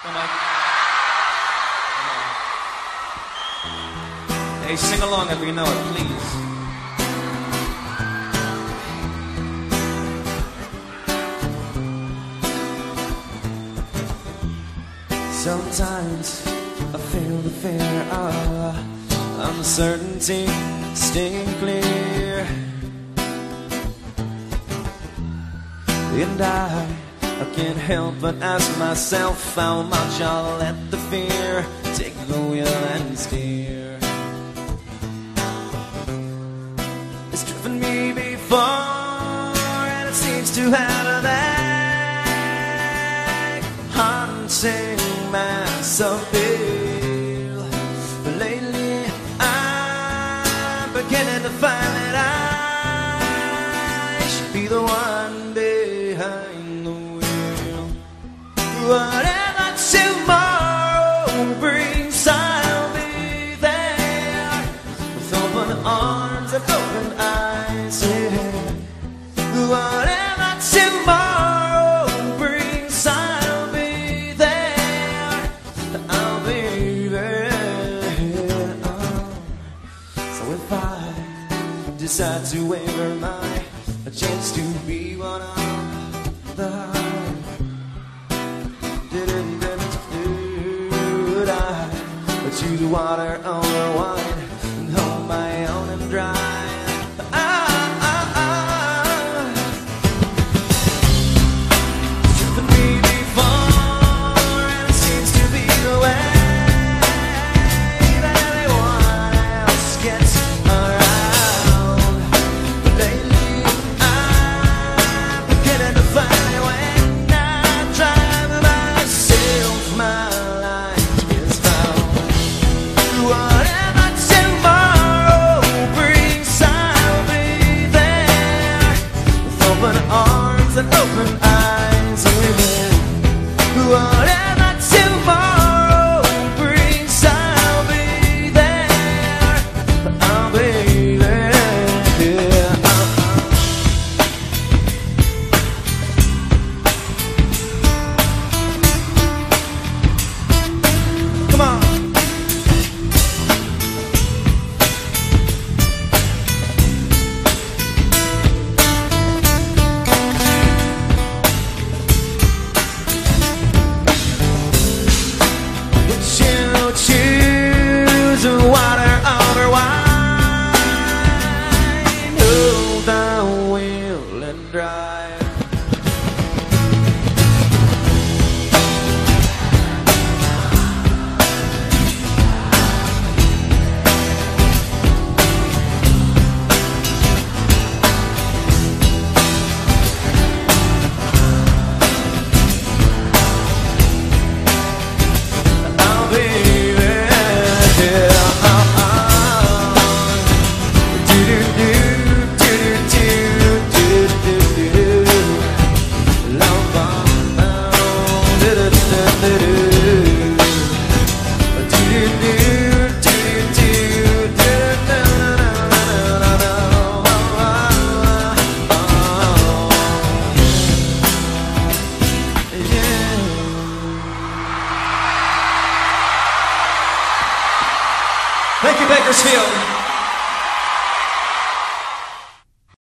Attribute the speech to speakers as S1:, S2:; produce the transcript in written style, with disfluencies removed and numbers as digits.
S1: Come on. Hey, sing along if you know it, please. Sometimes I feel the fear of uncertainty staying clear, and I can't help but ask myself how much I'll let the fear take the wheel and steer. It's driven me before, and it seems to have a back haunting mass appeal. But lately I'm beginning to find that I should be the one behind the wheel. Whatever tomorrow brings, I'll be there with open arms and open eyes. Yeah. Whatever tomorrow brings, I'll be there. I'll be there. So if I decide to waver my chance to be one of the choose water over wine and hold my own and dry. Driven me before, and it seems to be the way that everyone else gets around. But lately I'm beginning to find it when I drive myself, my life is found. Whatever tomorrow brings, I'll be there with open arms and open eyes. Yeah. Whatever tomorrow brings, I'll be there. I'll be there. Yeah. Come on. Choose water over wine, hold the wheel and drive. I'll be Thank you, Bakersfield.